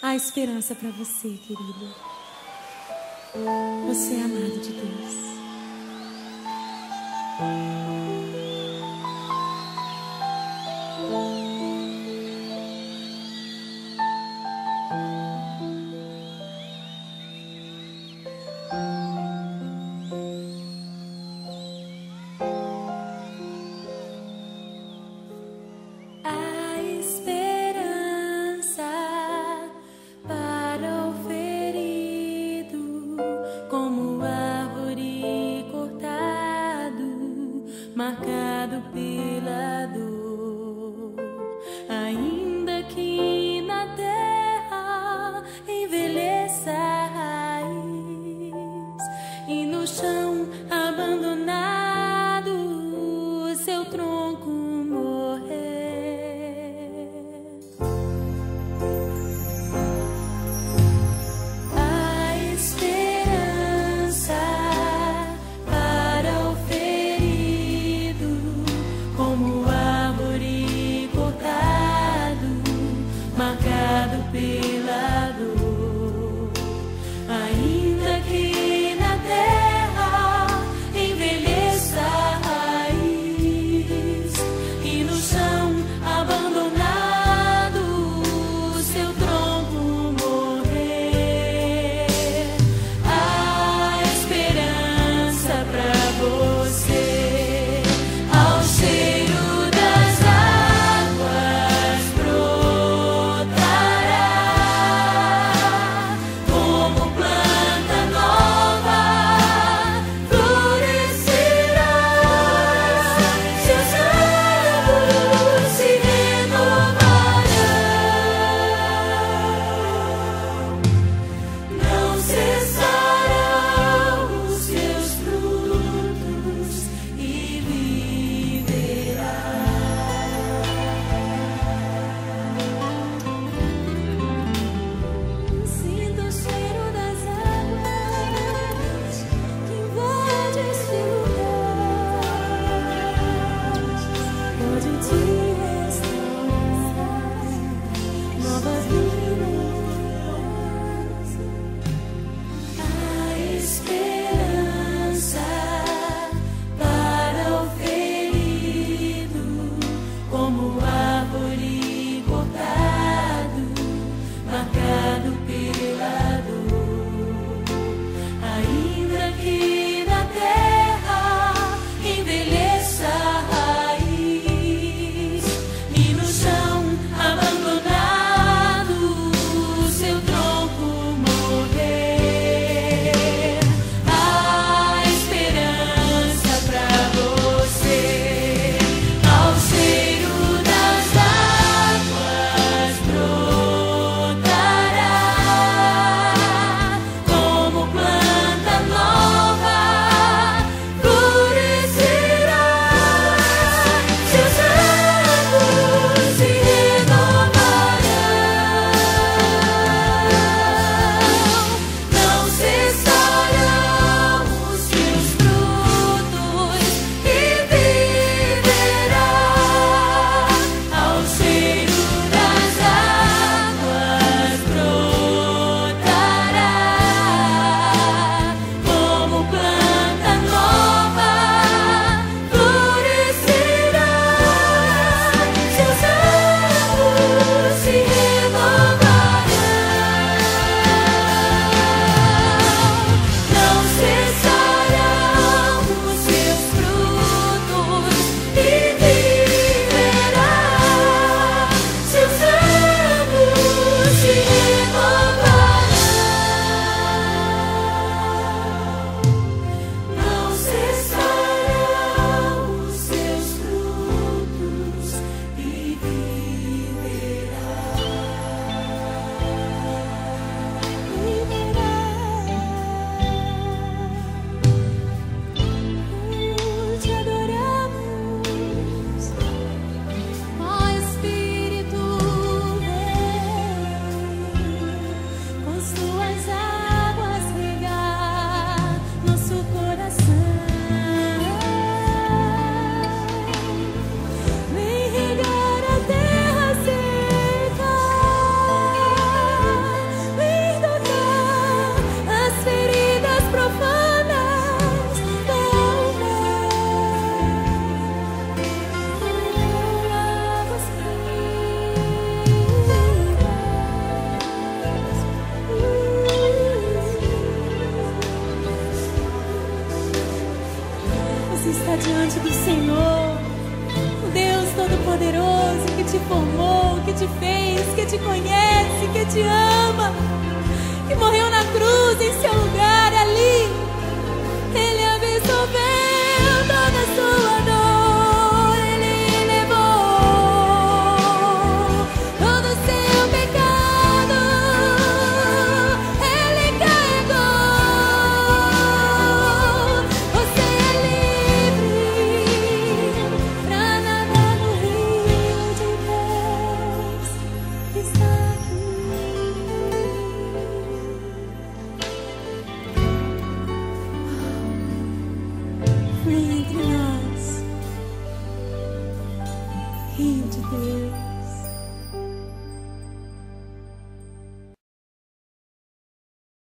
Há esperança para você, querido. Você é amado de Deus. Marcado pela dor, ainda que na terra envelheça a raiz e no chão abandonado seu tronco morrer. A esperança para o como árvore cortado, marcado pela dor, ainda que na terra envelheça a raiz e no chão abandonado seu tronco morrer. A esperança pra você. Brotará te formou, que te fez, que te conhece, que te ama, que morreu na cruz em seu lugar ali. Ele absorveu toda a sua dor, Ele levou todo o seu pecado, Ele carregou. Você é livre pra nadar no rio de Deus que está aqui. Flui entre nós, Rio de Deus.